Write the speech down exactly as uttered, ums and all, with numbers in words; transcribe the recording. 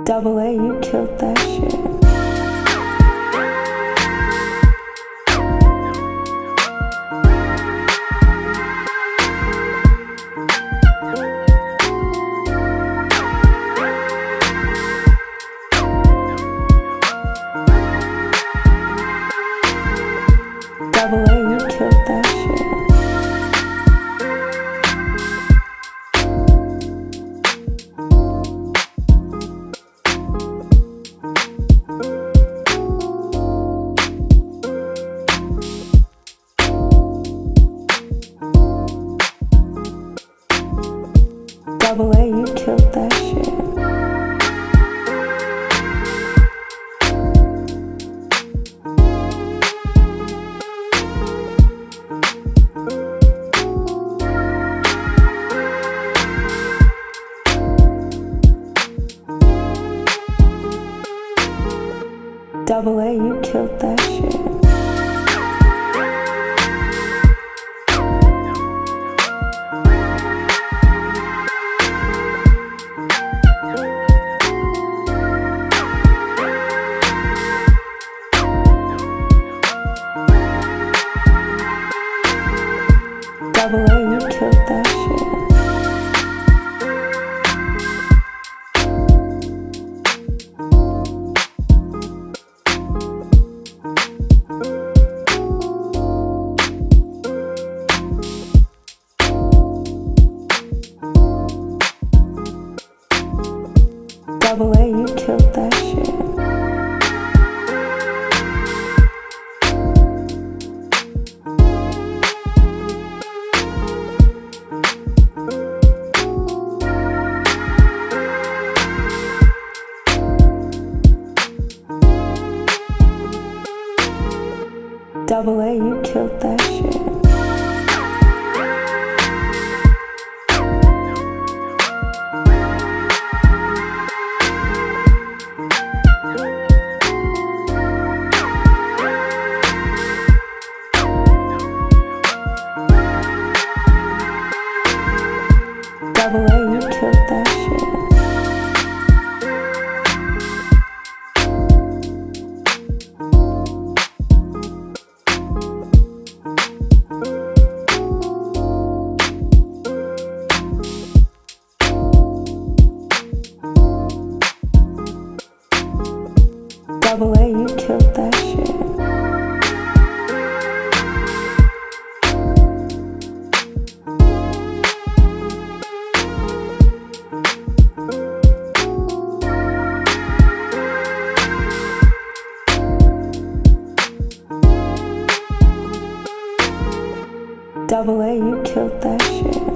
Double A, you killed that shit. Double A, you killed that shit. Double A, you killed that shit. Double A, you killed that shit. Double A, you killed that shit. Double A, you killed that shit. Double A, you killed that shit. Double A, you killed that shit. Double A, you killed that shit. Double A, you killed that shit.